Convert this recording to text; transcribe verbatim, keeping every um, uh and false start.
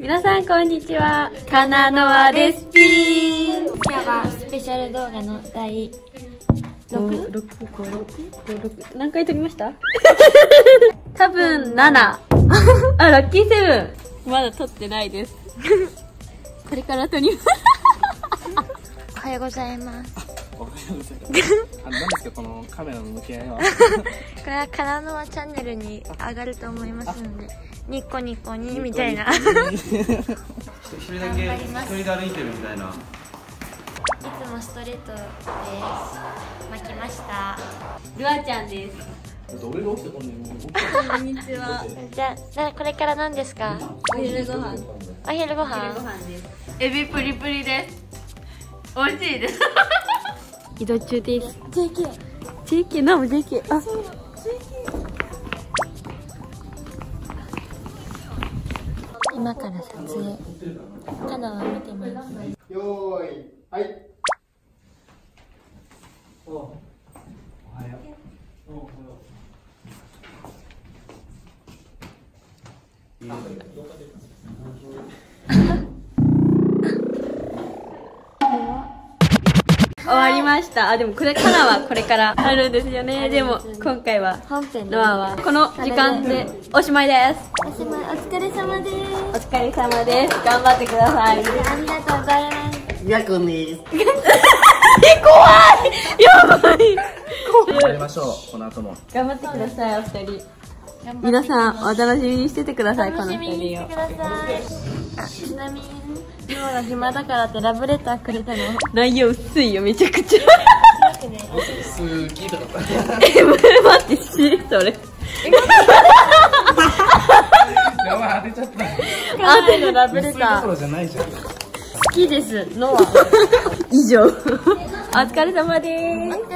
皆さんこんにちは。かなのわレシピー。 今日はスペシャル動画の第ろく、ろく、ご、ろく、ろく、何回撮りました？多分なな。あ、ラッキーセブン。まだ撮ってないです。これから撮ります。 おはようございます。 おはようございます。あの、何ですか、このカメラの向き合いは。これはかなのわチャンネルに上がると思いますので、ニッコニコにみたいな。 一人だけ、一人で歩いてるみたいな。 いつもストレートです。巻きました。 ルアちゃんです。 俺が起きたとんねん。 こんにちは。 じゃあ、これから何ですか？ お昼ご飯。 お昼ご飯。 です。エビプリプリです。美味しいです。移動中です。ジェーケー。ジェーケー、なお ジェーケー。あ。 今から撮影。カナは見てます。 よーい、はい。お、おはよう。おはよ終わりました。あ、でもこれからはこれからあるんですよね。でも今回は本編ノアはこの時間でおしまいです。 おしまい。お疲れ様です。 お疲れ様です。頑張ってください。 ありがとうございます。 やくんです。 え、怖い。やばい。 頑張りましょう、この後も。 頑張ってください、お二人。皆さんお楽しみにしててください、この二人を。 ください。あ、ちなみに今が暇だからってラブレターくれたの。 内容薄いよ、めちゃくちゃ。 すぐ聞いたかった。 え、待って、し、それ。 やばい、当てちゃった。 あてのラブレター。 そういうところじゃないじゃん。 好きです。ノア。 以上。お疲れ様です。